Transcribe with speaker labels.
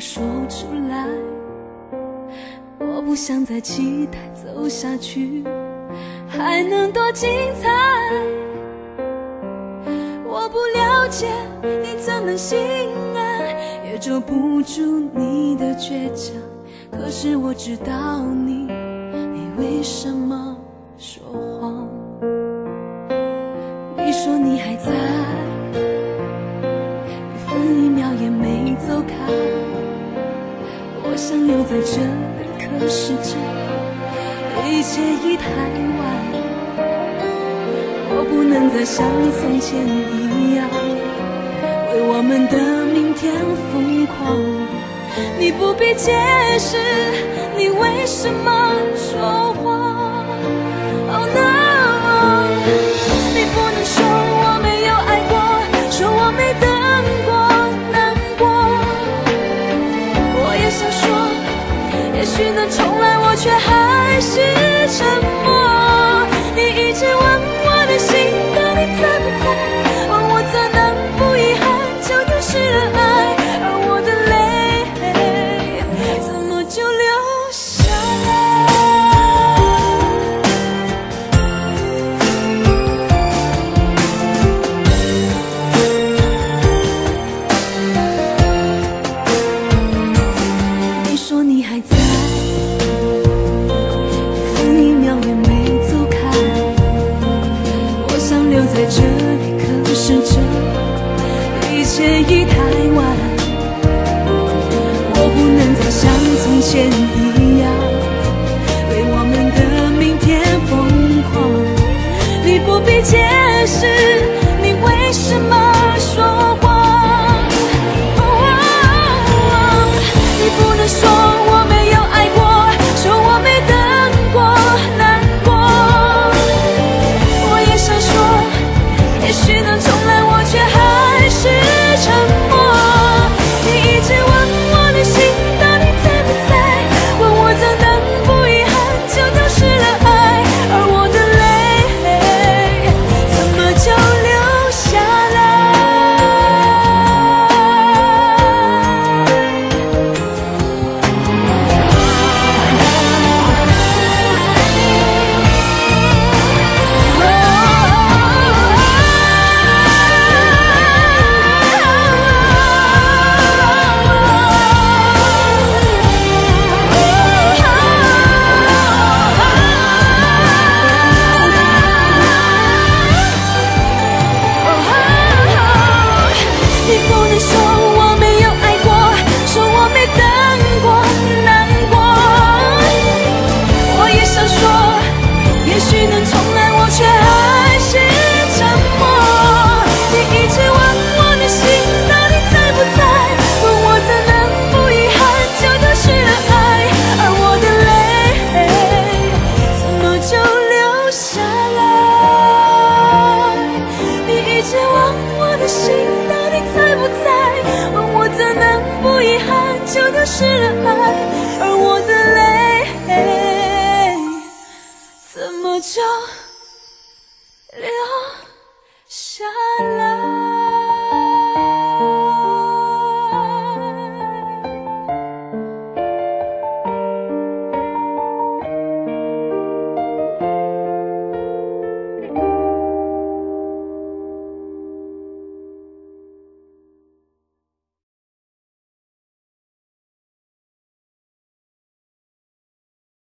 Speaker 1: 说出来。我不想再期待走下去还能多精彩。我不了解你怎能心安，也捉不住你的倔强。可是我知道你为什么说谎？你说你还在，一分一秒也没走开。我想留在这里，可是这一切已太晚。我不能再像从前一样为我们的明天疯狂。你不必解释你为什么说谎。 Oh no， 你不能说我没有爱过，说我没等过难过。我也想说也许能重来，我却还是沉默。你一直问我的心到底在不在，问我怎能不遗憾就丢失了爱，而我的泪怎么就流下来。你说你还在，一分一秒也没走开。我想留在这里，可是这一切已太晚。我不能再像从前一样为我们的明天疯狂。你不必解释你为什么说谎。你不能说我没有爱过，说我没等过难过。我也想说也许能重来，我却还是沉默。你一直问我的心到底在不在，问我怎能不遗憾就丢失了爱，而我的泪怎么就流下来。你不能说我没有爱过，说我没等过难过。我也想说也许能重来，我却还是沉默。你一直问我的心到底在不在，问我怎能不遗憾就丢失了爱，而我的泪怎么就流下来。你一直问我的心到底在不在，问我怎能不遗憾就丢失了爱，而我的泪怎么就流下来。